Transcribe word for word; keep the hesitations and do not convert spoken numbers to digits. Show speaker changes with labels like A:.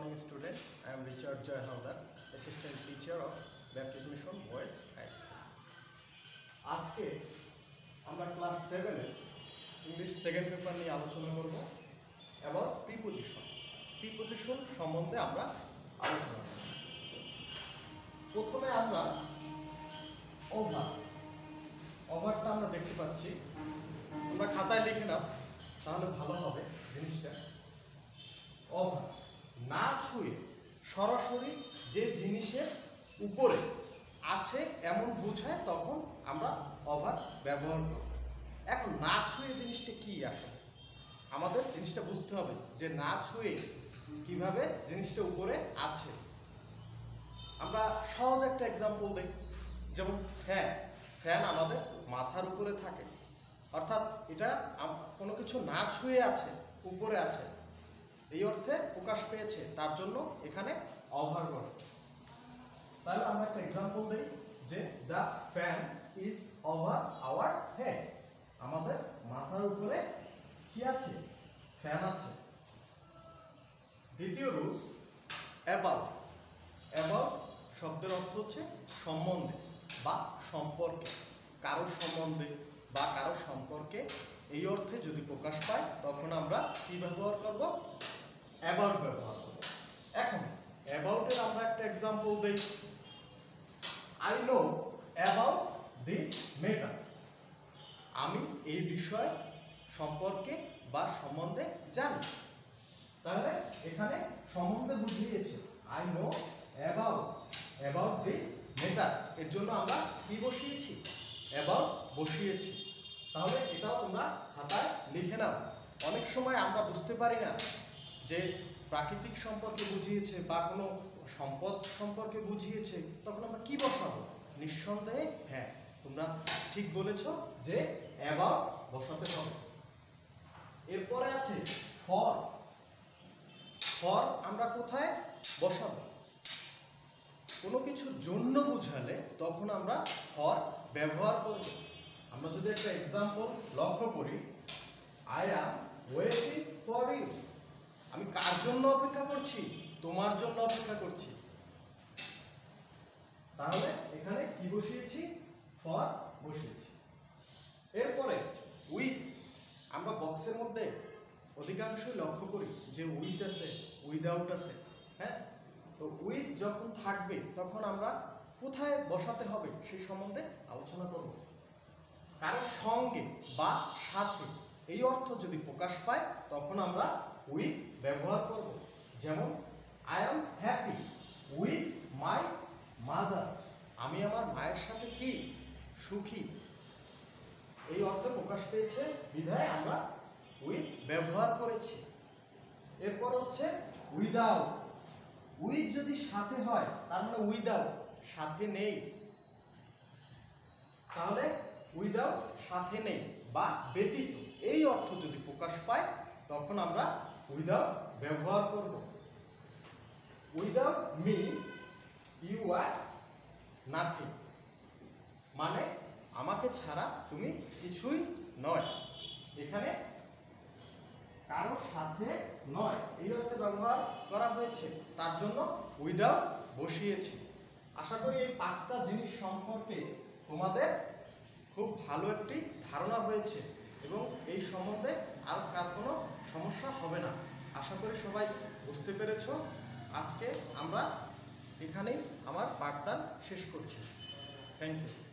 A: morning student. I am Richard Joy Haldar, assistant teacher of Baptist Mission Boys High School. আজকে আমরা class seven এর English second paper নিয়ে আলোচনা করব এবং প্রিপোজিশন প্রিপোজিশন সম্বন্ধে আমরা আলোচনা করব। প্রথমে আমরা ওভার ওভারটা আমরা দেখতে পাচ্ছি, আমরা খাতায় লিখে নাও তাহলে ভালো হবে জিনিসটা। ওভার না ছুঁয়ে সরাসরি যে জিনিসের উপরে আছে এমন বোঝায় তখন আমরা ওভার ব্যবহার করি। এখন না ছুঁয়ে জিনিসটা কি আসলে আমাদের জিনিসটা বুঝতে হবে যে না ছুঁয়ে কিভাবে জিনিসটা উপরে আছে। আমরা সহজ একটা এক্সাম্পল দিই, যেমন ফ্যান ফ্যান আমাদের মাথার উপরে থাকে, অর্থাৎ এটা কোনো কিছু না ছুঁয়ে আছে, উপরে আছে, এই অর্থে প্রকাশ পেয়েছে, তার জন্য এখানে ওভার বসে। তাহলে আমরা একটা এক্সাম্পল দিই যে the fan is over our head, আমাদের মাথার উপরে কি আছে? ফ্যান আছে। দ্বিতীয় রুলস অ্যাবাউট। অ্যাবাউট শব্দের অর্থ হচ্ছে সম্বন্ধে বা সম্পর্কে, কারো সম্বন্ধে বা কারো সম্পর্কে, এই অর্থে যদি প্রকাশ পায় তখন আমরা কি ব্যবহার করব? অ্যাবাউট ব্যবহার করব। এখন অ্যাবাউটের আমরা একটা এক্সাম্পল দেই, I know about this matter, আমি এই বিষয় সম্পর্কে বা সম্বন্ধে জানি। তাহলে এখানে সম্বন্ধে বুঝিয়েছে I know about about this matter, এর জন্য আমরা কি বসিয়েছি? অ্যাবাউট বসিয়েছি। তাহলে এটাও তোমরা খাতায় লিখে নাও। অনেক সময় আমরা বুঝতে পারি না যে প্রাকৃতিক সম্পর্কে বুঝিয়েছে বা কোনো সম্পদ সম্পর্কে বুঝিয়েছে, তখন আমরা কি বসাবো? নিঃসন্দেহে হ্যাঁ তোমরা ঠিক বলেছ যে অ্যাবাউট বসাতে হবে। এরপরে আছে ফর। ফর আমরা কোথায় বসাবো? কোনো কিছুর জন্য বুঝালে তখন আমরা ফর ব্যবহার করব। আমরা যদি একটা এক্সাম্পল লক্ষ্য করি, I am waiting for you, আমি কার জন্য অপেক্ষা করছি? তোমার জন্য অপেক্ষা করছি। তাহলে এখানে কি বসিয়েছি? ফর বসিয়েছি। এরপরে উইথ, আমরা বক্সের মধ্যে অধিকাংশই লক্ষ্য করি যে উইথ আছে, উইদাউট আছে। হ্যাঁ, তো উইথ যখন থাকবে তখন আমরা কোথায় বসাতে হবে সেই সম্বন্ধে আলোচনা করব। কারোর সঙ্গে বা সাথে এই অর্থ যদি প্রকাশ পায় তখন আমরা উইথ ব্যবহার করব। যেমন I am happy with my mother, আমি আমার মায়ের সাথে কি সুখী, এই অর্থে প্রকাশ পেয়েছে বিধায় আমরা উইথ ব্যবহার করেছি। এরপর হচ্ছে উইদাউট। উইথ যদি সাথে হয় তার মানে উইদাউট সাথে নেই, তাহলে উইদাউট সাথে নেই বা ব্যতীত, এই অর্থ যদি প্রকাশ পায় তখন আমরা উইদাউট ব্যবহার করব। Without me you are nothing, মানে আমাকে ছাড়া তুমি কিছুই নয়। এখানে কারো সাথে নয় এই অর্থে ব্যবহার করা হয়েছে, তার জন্য উইদাউট বসিয়েছি। আশা করি এই পাঁচটা জিনিস সম্পর্কে তোমাদের খুব ভালো একটি ধারণা হয়েছে এবং এই সম্বন্ধে আর কার কোনো সমস্যা হবে না। আশা করি সবাই বুঝতে পেরেছ। আজকে আমরা এখানেই আমার পাঠদান শেষ করছি। Thank you.